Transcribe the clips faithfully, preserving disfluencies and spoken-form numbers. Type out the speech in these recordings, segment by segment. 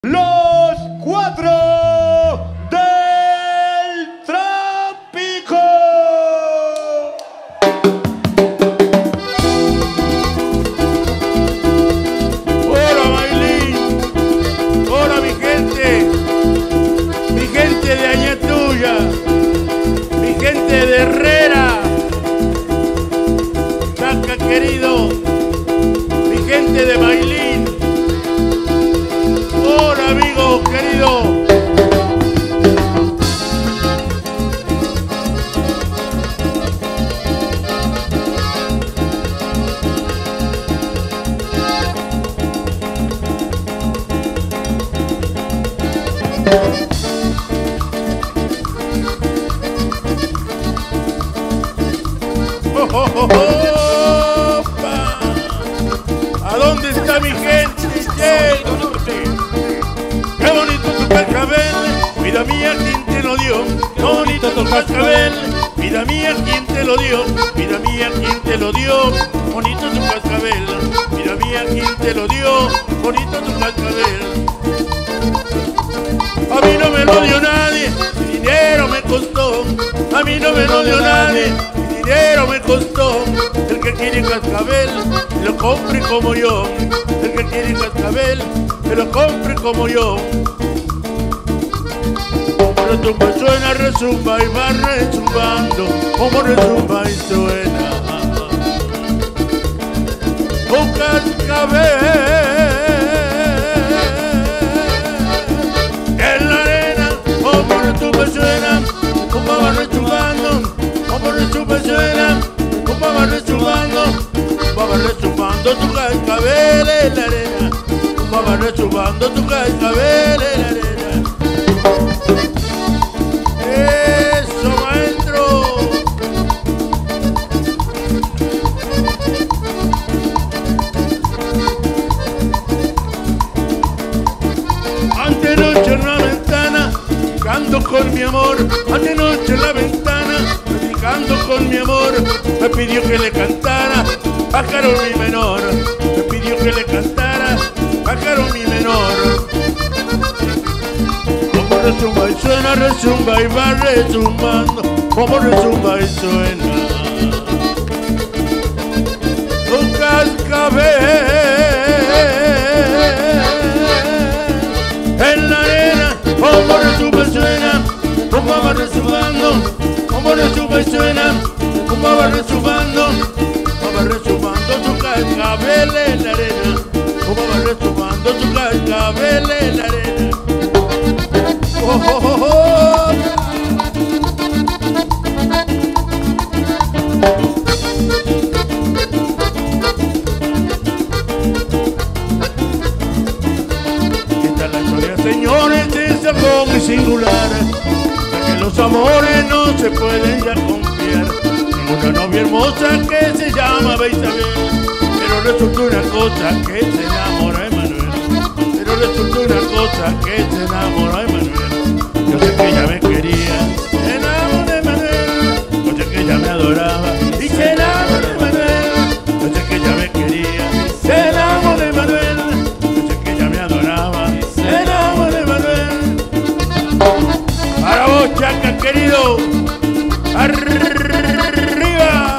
Los cuatro del Trópico. Hola Bailín, hola mi gente, mi gente de Añatuya, mi gente de Herrera, Chaca querido, mi gente de Bailín. Hola amigo querido. Oh, oh, oh, oh, opa. ¿A dónde está mi gente? Qué bonito tu cascabel, vida mía, ¿quién te lo dio? Qué bonito tu cascabel, vida mía, ¿quién te lo dio? Vida mía, ¿quién te lo dio? Bonito tu cascabel, vida mía, ¿quién te lo dio? Bonito tu cascabel. A mí no me lo dio nadie, mi dinero me costó. A mí no me lo dio nadie, mi dinero me costó. El que quiere cascabel, que lo compre como yo. El que quiere cascabel, que lo compre como yo. Retumba, suena, resumba y va resumbando, como resumba y suena. Un cascabel en la arena, como retumba y suena, como va resumbando, como resumba y suena, como va resumbando, como va resumbando tu cascabel en la arena, como va resumbando tu cascabel en la arena. ¡Eso, maestro! Antenoche en la ventana, platicando con mi amor. Antenoche en la ventana, platicando con mi amor. Me pidió que le cantara, pájaro mi menor. Me pidió que le cantara, pájaro mi menor. Resumba y suena, resumba y va resumbando, como resumba y suena. Un cascabel en la arena, como resumba y suena, como va resumbando, como resumba y suena, como va resumbando, como va resumbando tu cascabel en la arena, como va resumbando tu cascabel en la arena. Oh, oh, oh, oh. Esta es la historia, señores, es algo muy singular, ya que los amores no se pueden ya confiar. Tengo una novia hermosa que se llama Isabel, pero resulta una cosa que se enamora de Manuel. Pero resulta una cosa que se enamora de Manuel. Yo sé que ella me quería, se enamoró de Manuel. Yo sé que ella me adoraba y se enamoró de Manuel. Yo sé que ella me quería, se enamoró de Manuel. Yo sé que ella me adoraba, se enamoró de Manuel. Para vos, Chaca querido, arriba.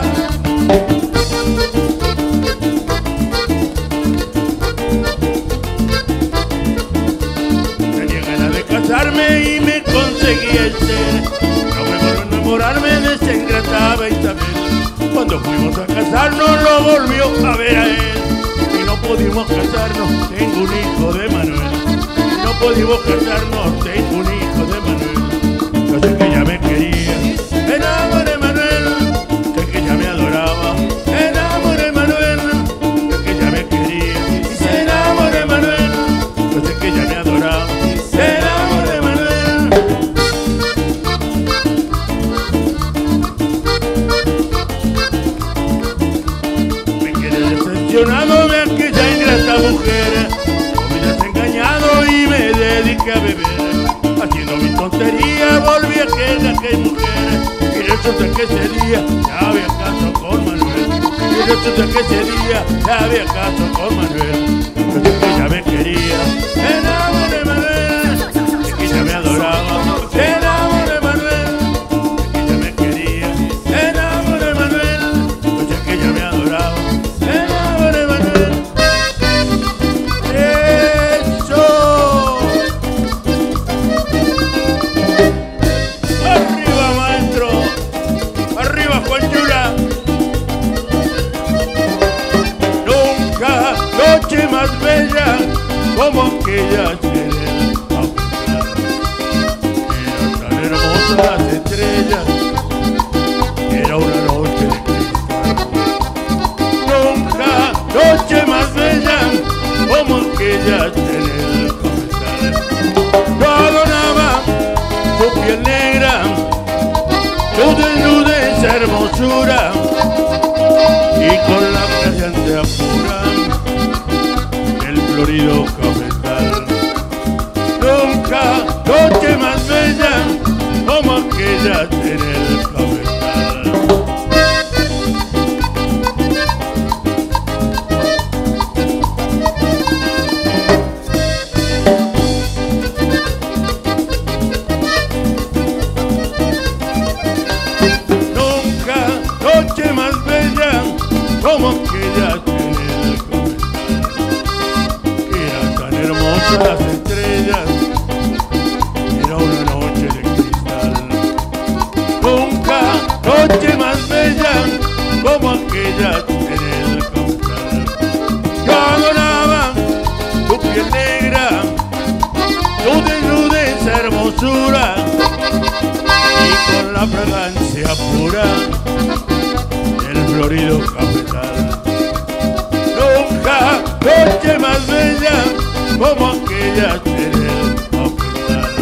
Tenía ganas de casarme y me conseguí el ser. No me volvió a enamorarme de esa ingrata Isabel. Cuando fuimos a casarnos lo volvió a ver a él. Y no pudimos casarnos, tengo un hijo de Manuel. Y no pudimos casarnos, tengo un hijo de Manuel. Yo sé que ella me quería, me enamoré de Manuel. Sé que ella me adoraba, me enamoré de Manuel. Sé que ella me quería y se enamoró de Manuel. Yo sé que ella me adoraba, se enamoró de Manuel. Me quedé decepcionado de aquella ingrata mujer. Me has engañado y me dediqué a beber. Haciendo mi tontería volví a aquella que mujer. Y resulta que ese día ya había caso con Manuel. Y resulta que ese día ya había caso con Manuel. Yo sé que ella me quería, me enamoré de Manuel. florido cafetal. Nunca noche más bella como aquella en el cafetal. Nunca noche más bella como aquella en el cafetal. Que eran tan hermosas las estrellas, era una noche de cristal. Nunca noche más bella como aquella en el cafetal. Yo adoraba tu piel negra, tu desnudez, hermosura, y con la fragancia pura del florido cafetal. Nunca noche más bella como aquella en el cafetal.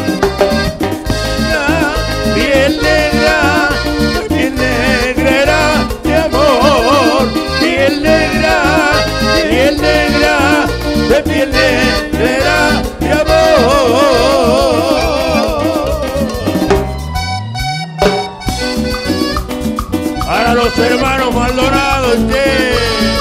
La piel negra, piel negra de amor, piel negra, piel negra, de piel negra de amor. Para los hermanos Maldonado, che.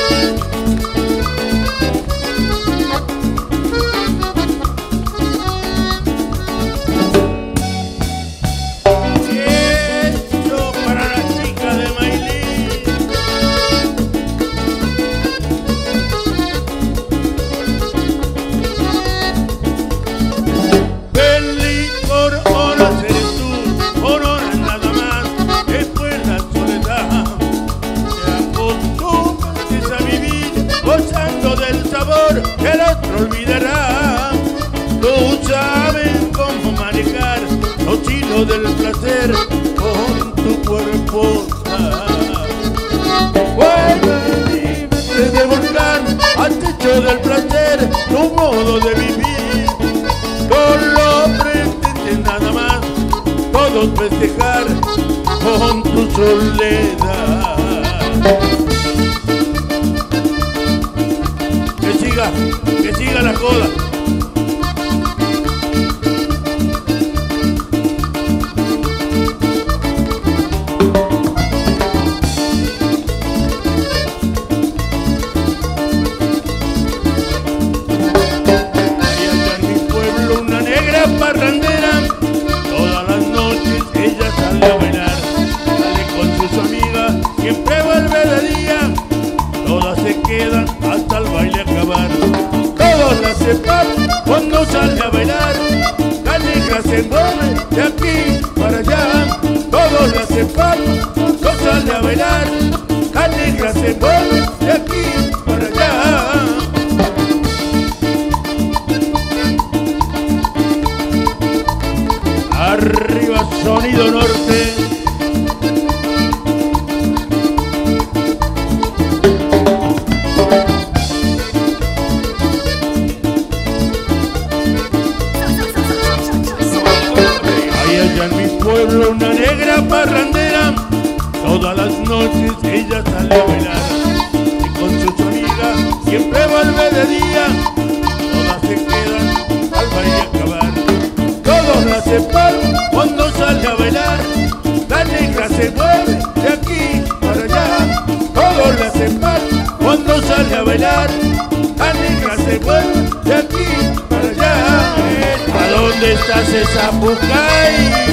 Gozando del sabor que el otro olvidará. Tú sabes cómo manejar los hilos del placer con tu cuerpo. Vuelve de volcán al techo del placer, tu modo de vivir. No lo pretendes nada más, todos festejar con tu soledad. Que siga, que siga la joda. Hay allá en mi pueblo una negra parrandera, todas las noches ella sale a bailar, sale con sus amigas, siempre vuelve de día, todas se quedan hasta el baile acabar. Todos la separan cuando sale a bailar, la negra se mueve de aquí para allá. Todos la separan cuando sale a bailar, la negra se mueve de aquí para allá. Arriba sonido norte. En mi pueblo una negra parrandera, todas las noches ella sale a bailar, y con sus amigas siempre vuelve de día, todas se quedan al baile acabar. Todos la separan cuando sale a bailar, la negra se mueve de aquí para allá. Todos la separan cuando sale a bailar, la negra se mueve de aquí para allá. ¿A dónde está ese Zapucay?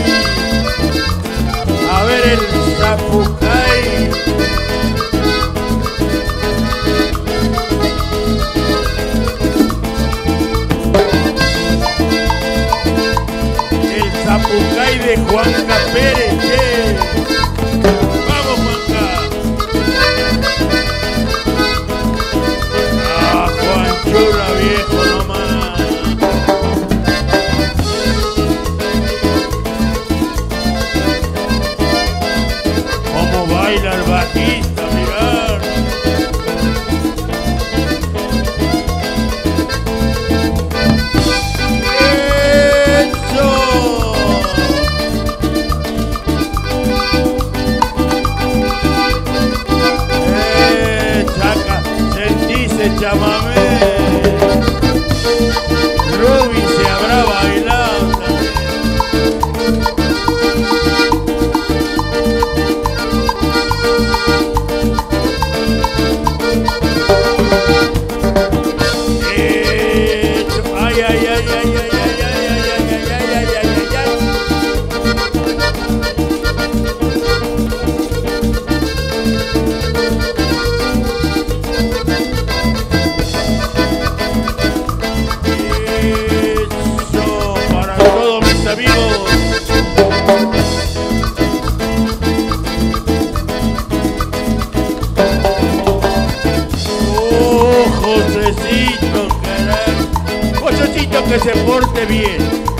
A ver el Zapucay. El Zapucay de Juanca Pérez, ¿eh? Vamos, Juanca. Ah, Juanchura viejo nomás. Baila el bajista, mirar. Eso. pie.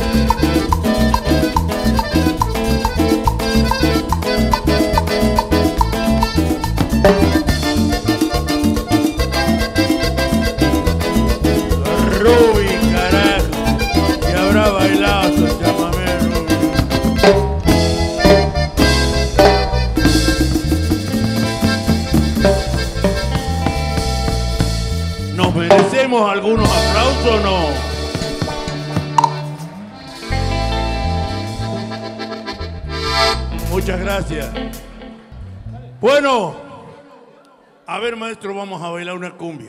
Ruby, carajo, y habrá bailado su chamamé, Ruby. ¿Nos merecemos algunos aplausos o no? Muchas gracias. Bueno, a ver, maestro, vamos a bailar una cumbia.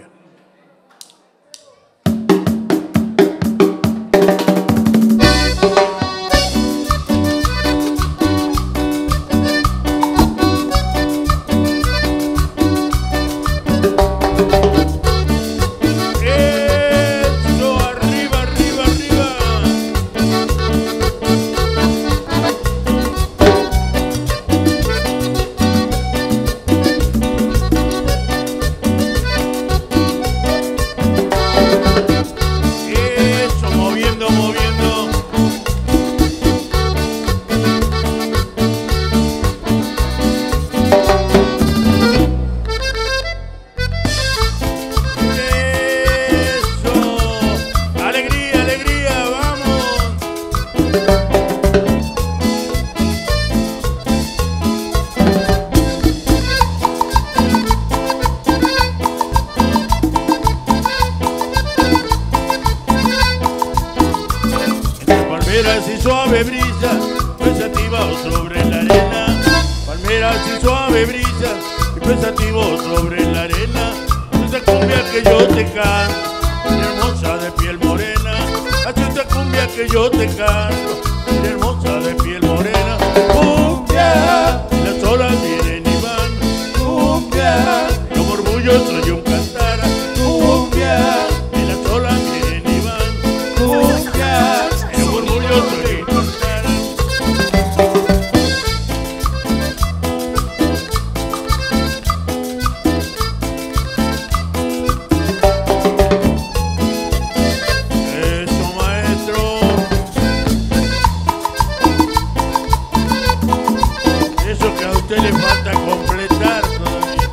Palmeras y suave brisa, pensativo sobre la arena. Palmeras y suave brisa, pensativo sobre la arena. Esta cumbia que yo te canto, hermosa de piel morena. Hace esta cumbia que yo te canto, hermosa de piel morena. Cumbia, y las olas vienen y van. Cumbia, como orgulloso soy un cantar. Cumbia, y las olas vienen y van. Cumbia, como orgulloso soy un cantar. Le falta completar todavía.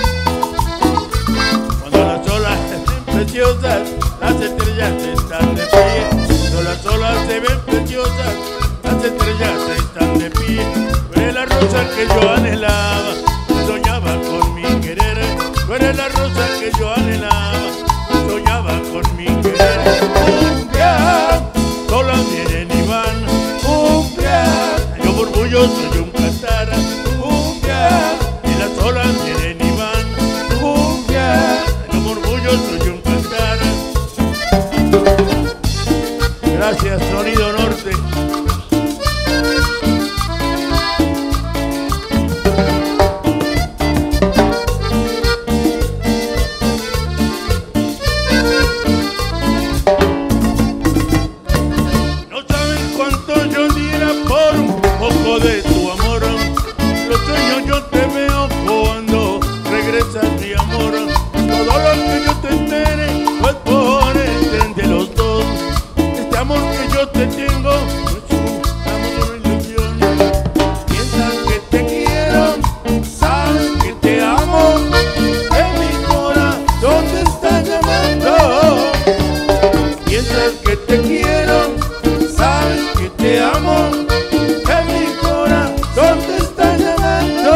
Cuando las olas se ven preciosas, las estrellas están de pie. Cuando las olas se ven preciosas, las estrellas están de pie. Tú eres la rosa que yo anhelaba, soñaba con mi querer. Tú eres la rosa que yo anhelaba, soñaba con mi querer. Cumbia, solas vienen y van. Cumbia, yo orgulloso soy un cantar. Y las olas vienen y van. Cumbia, como orgulloso soy un cantar. Gracias, Sonido Norte. No saben cuánto yo diera por un poco de tu amor. Los sueños yo te veo cuando regresas mi amor. Todo lo que yo te espere pues por el tren de los dos. Este amor que yo te tengo es un amor de ilusión. Piensas que te quiero, sabes que te amo. En mi corazón te está llamando. Piensas que te quiero, sabes que te amo. En mi corazón te está llamando.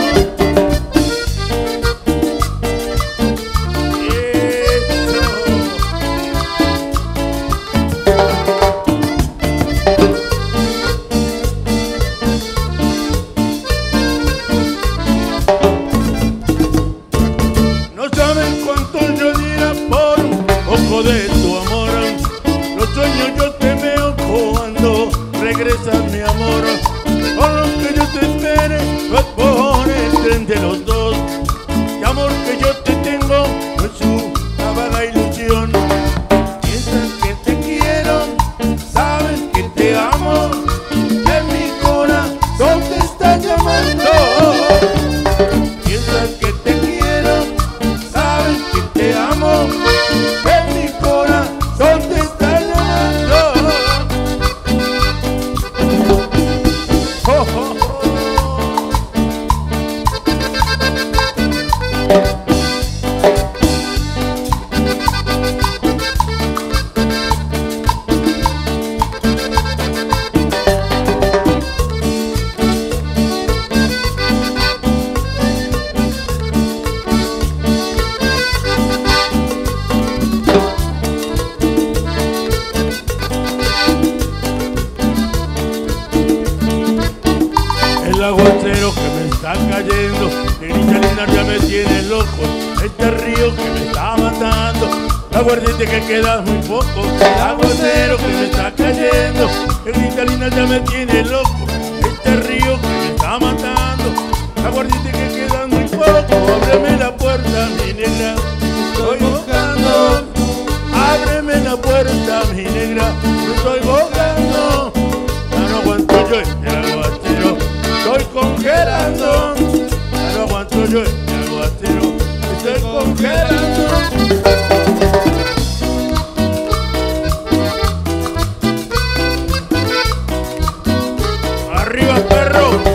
No saben cuánto yo diera por un poco de tu amor. Los sueños yo te veo cuando regresas mi amor. Con lo que yo te espere pues por el tren de los dos. El amor que yo te tengo es una vaga ilusión. Piensas que te quiero, sabes que te amo. En mi corazón te está llamando. Piensas que te quiero, sabes que te amo. En mi corazón te está llamando. está cayendo. Negrita linda ya me tiene loco, este río que me está matando. Aguardente que queda muy poco, el aguacero que me está cayendo. Negrita linda ya me tiene loco, este río que me está matando. Aguardente que queda muy poco, ábreme la puerta, mi negra, estoy buscando. Ábreme la puerta, mi negra, me estoy buscando. Ya no aguanto yo este aguacero, estoy congelando. Ya no aguanto yo este aguacero, estoy congelando. ¡Arriba, perro!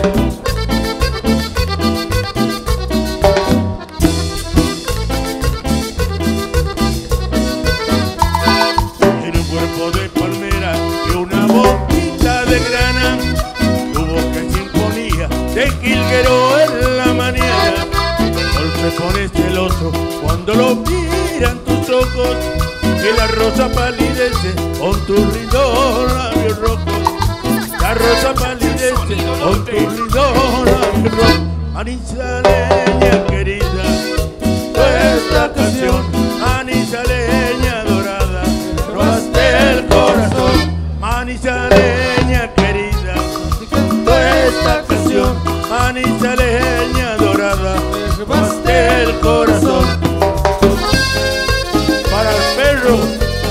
Tiene un cuerpo de palmera y una boquita de grana, tu boca es sinfonía de jilguero en la mañana. El sol se pone celoso cuando lo miran tus ojos, y la rosa palidece con tus lindos labios rojos. La rosa palidece con tus lindos labios rojos. Manizaleña querida, esta canción, manizaleña dorada, robaste el corazón. Manizaleña querida, esta canción, manizaleña dorada, robaste el corazón. Para el perro.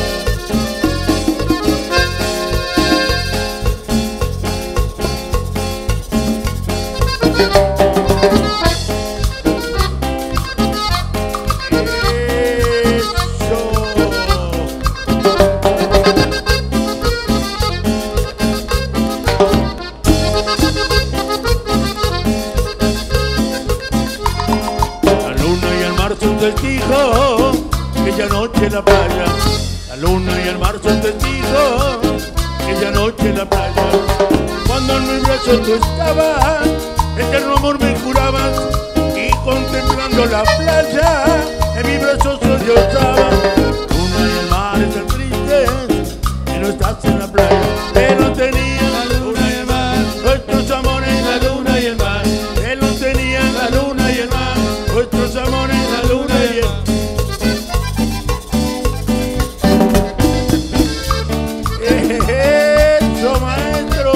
Testigo, aquella noche en la playa, la luna y el mar son testigos, aquella noche en la playa, cuando en mi brazo tú estabas, eterno amor me jurabas, y contemplando la playa, en mi brazo sollozaba. La luna y el mar están tristes, y no estás en la playa, pero tenían la luna y el mar, nuestros amores, la luna y el mar, pero tenían la luna y el mar, nuestros amores, la luna y el mar. ¡Eso, maestro!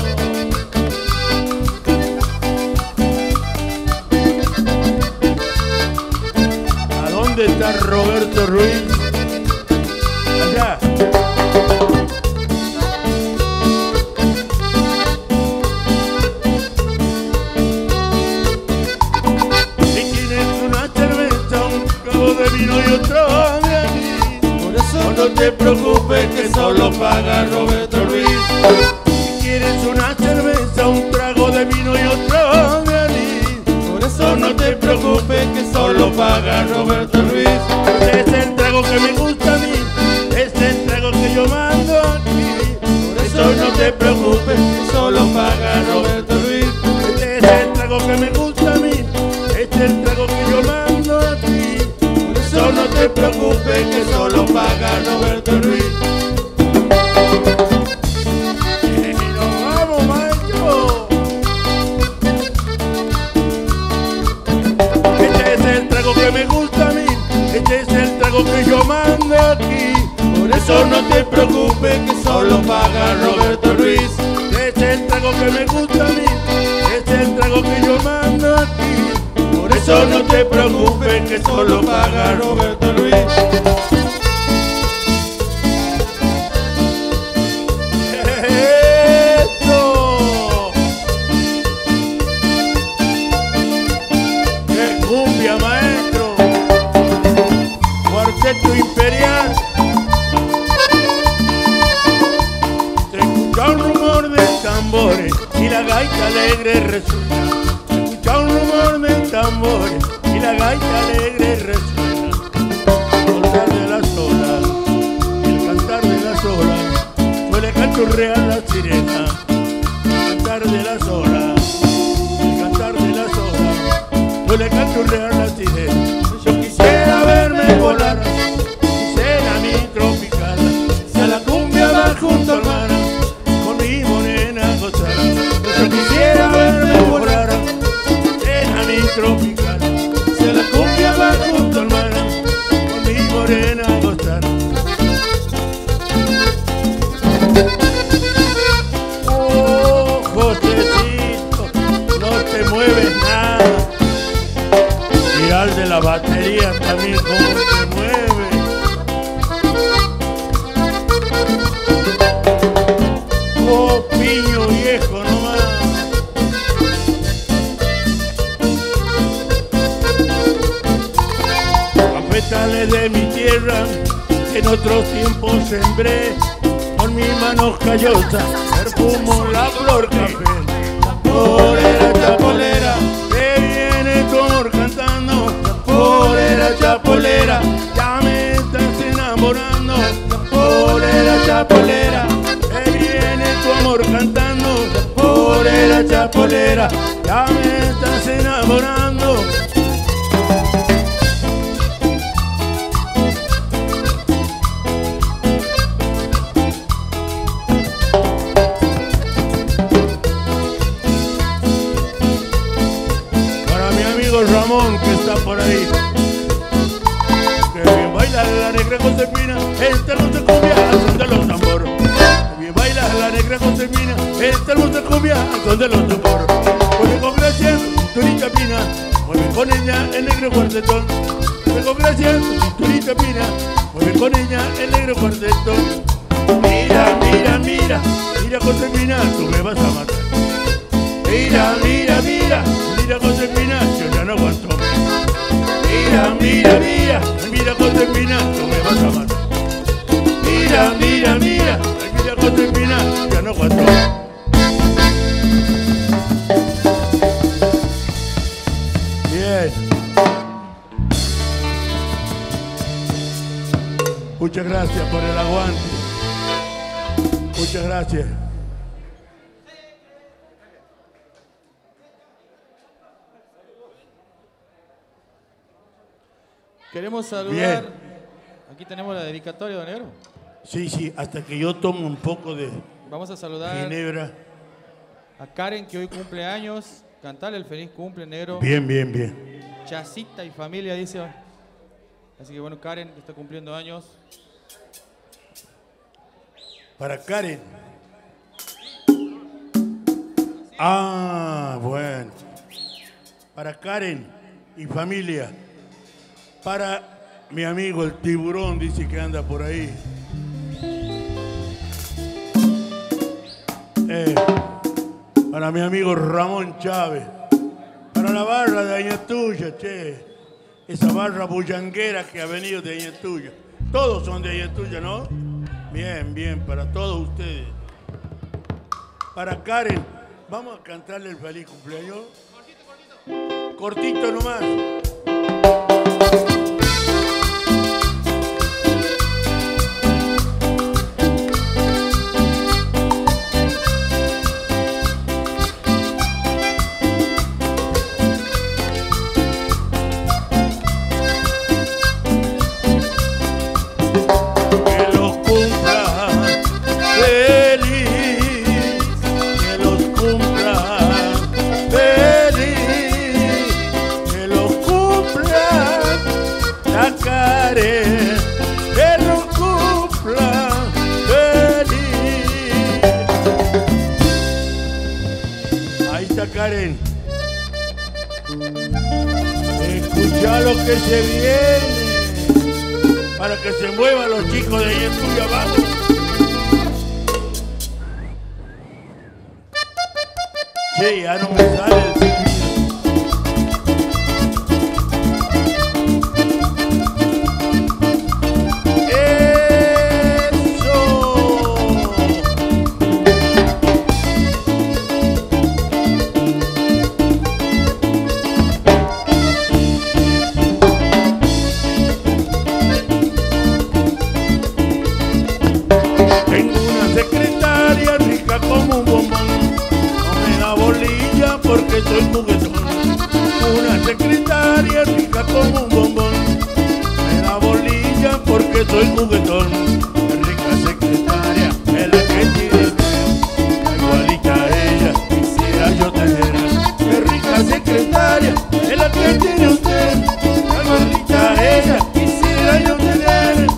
¿A dónde está Roberto Ruiz? Allá. De vino y otro de anís. Por eso no te preocupes que solo paga Roberto Ruiz. Si quieres una cerveza, un trago de vino y otro de anís. Por eso no te preocupes que solo paga Roberto Ruiz. Este es el trago que me gusta a mí, este es el trago que yo mando aquí. Por eso no te preocupes que solo paga Roberto Ruiz. Este es el trago que me gusta a mí, este es el trago que yo mando aquí. No te preocupes que solo paga Roberto Ruiz. Y nos vamos, maestro. Este es el trago que me gusta a mí, este es el trago que yo mando aquí. Por eso no te preocupes que solo paga Roberto Ruiz. Este es el trago que me gusta a mí, este es el trago que yo mando aquí. Por eso no te preocupes que solo paga Roberto Ruiz. ¡Esto! ¡Qué cumbia, maestro! Cuarteto Imperial. Se escucha un rumor de tambores y la gaita alegre resuena. Un rumor de tambores y la gaita alegre resuena. El cantar de las olas, el cantar de las olas, suele canturrear la sirena. El cantar de las olas, el cantar de las olas, suele canturrear la sirena. Yo quisiera verme volar, quisiera mi tropical, si a la cumbia va junto al mar, con mi morena gozar. Yo quisiera verme volar, otros tiempos sembré, con mis manos callosas perfumo la flor café. Chapolera, chapolera, que viene tu amor cantando. Chapolera, chapolera, ya me estás enamorando. Chapolera, chapolera, que viene tu amor cantando. Chapolera, chapolera, ya me estás enamorando. Ramón, que está por ahí, que bien baila la negra Josefina, esta hermosa cumbia son de los tambor. Que bien baila la negra Josefina, esta hermosa cumbia son de los tambor. Mueve con gracia, cinturita fina, mueve con ella el negro cuartetón. Mueve con gracia, cinturita fina, mueve con ella el negro cuartetón. Mira, mira, mira, mira Josefina, tú me vas a matar. Mira, mira, mira, mira Josefina, yo ya no aguanto. Mira, mira, mira, mira Josefina, tú me vas a matar. Mira, mira, mira, mira Josefina, ya no aguanto. Bien. Muchas gracias por el aguante. Muchas gracias. Queremos saludar. Bien. Aquí tenemos la dedicatoria, don Negro. Sí, sí, hasta que yo tomo un poco de Vamos a saludar ginebra. a Karen, que hoy cumple años. Cantarle el feliz cumple, Negro. Bien, bien, bien. Chacita y familia, dice. Así que bueno, Karen, que está cumpliendo años. Para Karen. Ah, bueno. Para Karen y familia. Para mi amigo el tiburón, dice que anda por ahí. Eh, para mi amigo Ramón Chávez. Para la barra de Añatuya, che. Esa barra bullanguera que ha venido de Añatuya. Todos son de Añatuya, ¿no? Bien, bien, para todos ustedes. Para Karen, vamos a cantarle el feliz cumpleaños. Cortito, cortito. Cortito nomás. Karen, escucha lo que se viene para que se muevan los chicos de Añatuya, vamos. Che, ya no me sale el silbido. Soy juguetón, una secretaria rica como un bombón. Me da bolilla porque soy juguetón. Rica secretaria es la que tiene usted, igualita a ella quisiera yo tener. Qué rica secretaria es la que tiene usted, igualita a ella quisiera yo tener.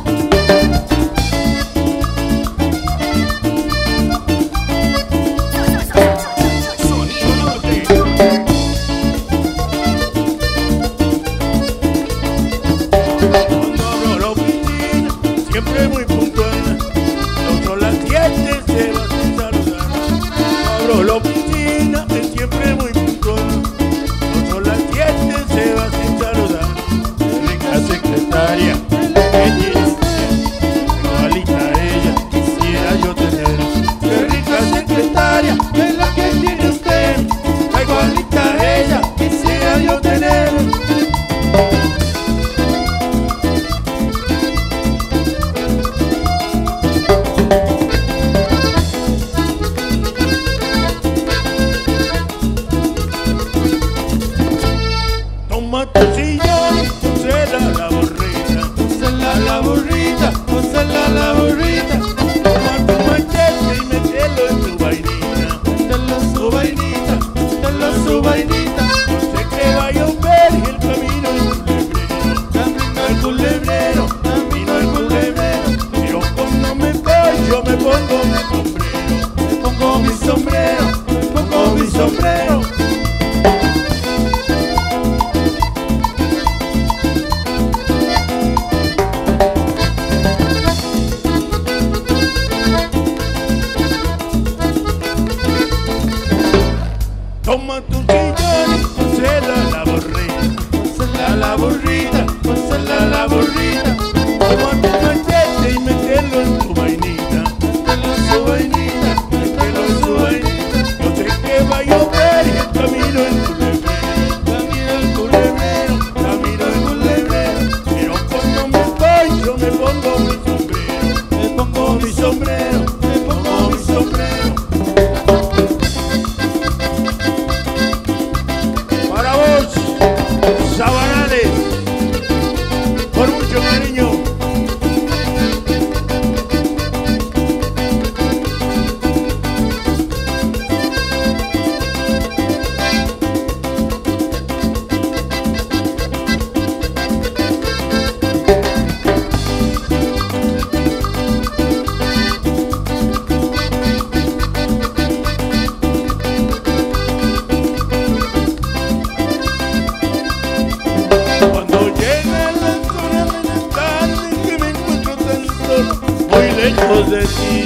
de ti.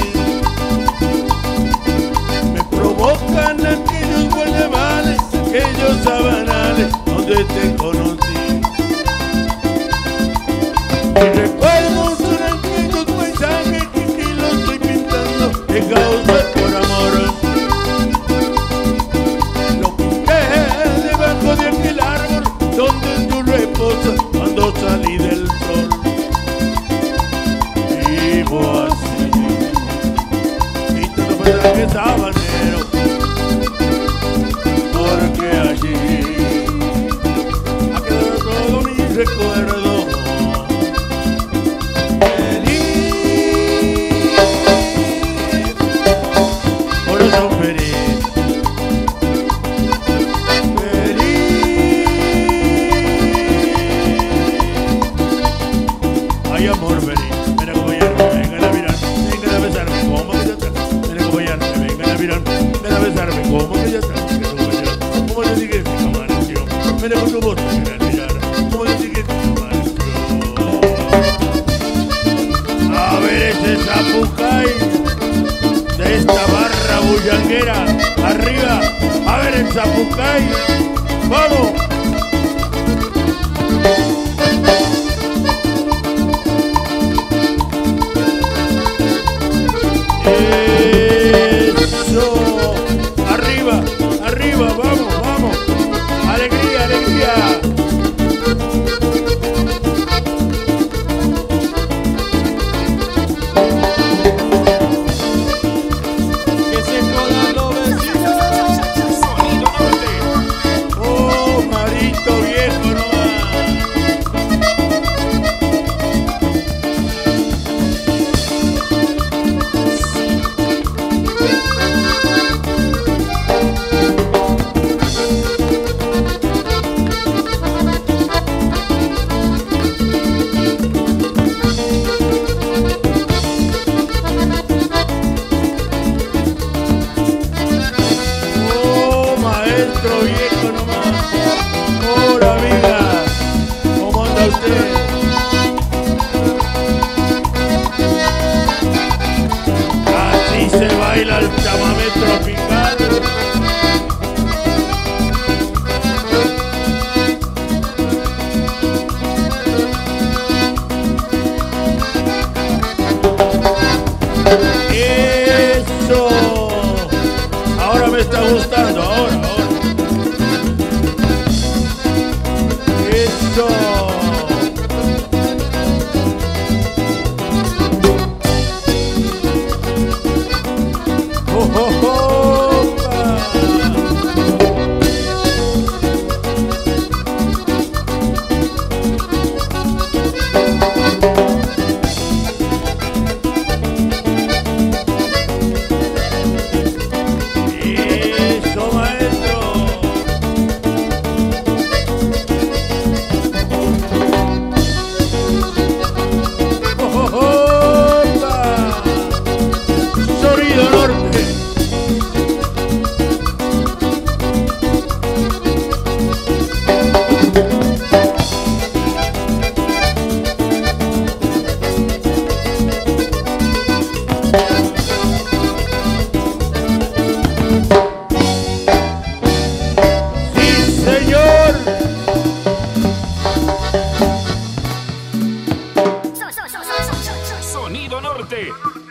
Me provocan aquellos guayabales, aquellos sabanales donde te conocí. Y recuerdo son aquellos paisajes que aquí los estoy pintando de causa por amor. Lo pinté debajo de aquel árbol donde tú reposas cuando salí del sol. Vivo así, y todo para que sabanero, porque allí ha quedado todo mi recuerdo. Ay, amor, vení, ven a acompañarme, vengan a mirar, vengan a besarme, como que ya está. Ven a acompañarme, vengan a mirar, ven a besarme, como que ya está. Ven a acompañarme, como le dije que amaneció. Ven a con tu voz, vengan a mirar, como le dije que amaneció. A ver ese zapucay de esta barra bullanguera, arriba, a ver el zapucay, vamos. Eso, arriba, arriba, vamos, vamos, alegría, alegría. Que se jodan los vecinos. Sonido Norte. Oh, marito viejo nomás. Oh, maestro viejo nomás. Hola, amiga, ¿cómo anda usted? Así se baila el chamamé tropical. Eso, ahora me está gustando, ahora, ahora. Eso. Oh, oh, oh, pa. Eso, maestro. Oh, oh, oh, pa. Sonido Norte. Sí, señor. Sonido Norte.